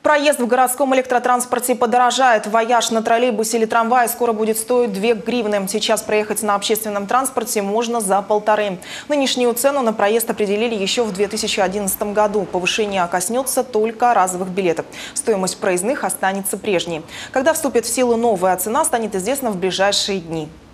Проезд в городском электротранспорте подорожает. Вояж на троллейбусе или трамвае скоро будет стоить 2 гривны. Сейчас проехать на общественном транспорте можно за 1,5. Нынешнюю цену на проезд определили еще в 2011 году. Повышение коснется только разовых билетов. Стоимость проездных останется прежней. Когда вступит в силу новая цена, станет известно в ближайшие дни.